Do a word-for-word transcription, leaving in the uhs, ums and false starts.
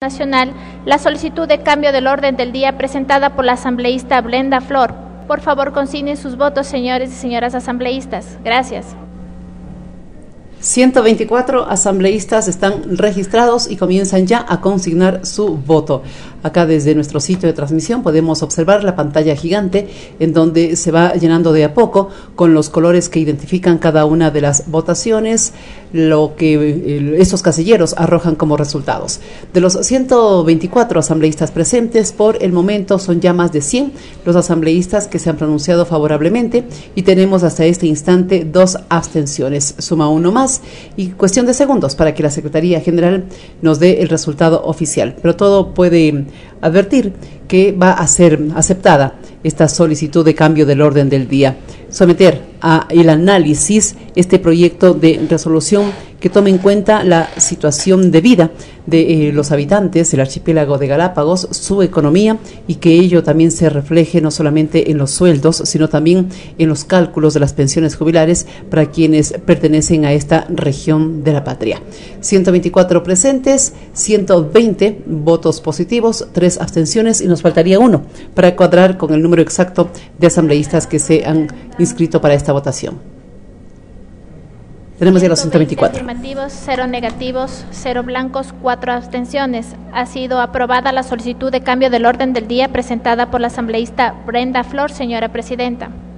Nacional la solicitud de cambio del orden del día presentada por la asambleísta Brenda Flor. Por favor, consignen sus votos, señores y señoras asambleístas. Gracias. ciento veinticuatro asambleístas están registrados y comienzan ya a consignar su voto. Acá desde nuestro sitio de transmisión podemos observar la pantalla gigante en donde se va llenando de a poco con los colores que identifican cada una de las votaciones, lo que eh, estos casilleros arrojan como resultados. De los ciento veinticuatro asambleístas presentes, por el momento son ya más de cien los asambleístas que se han pronunciado favorablemente y tenemos hasta este instante dos abstenciones. Suma uno más y cuestión de segundos para que la Secretaría General nos dé el resultado oficial. Pero todo puede advertir que va a ser aceptada esta solicitud de cambio del orden del día. Someter a el análisis este proyecto de resolución que tome en cuenta la situación de vida de eh, los habitantes del archipiélago de Galápagos, su economía, y que ello también se refleje no solamente en los sueldos, sino también en los cálculos de las pensiones jubilares para quienes pertenecen a esta región de la patria. ciento veinticuatro presentes, ciento veinte votos positivos, tres abstenciones y nos faltaría uno para cuadrar con el número exacto de asambleístas que se han inscrito para esta votación. Tenemos ya los ciento veinticuatro. Afirmativos, cero negativos, cero blancos, cuatro abstenciones. Ha sido aprobada la solicitud de cambio del orden del día presentada por la asambleísta Brenda Flor, señora presidenta.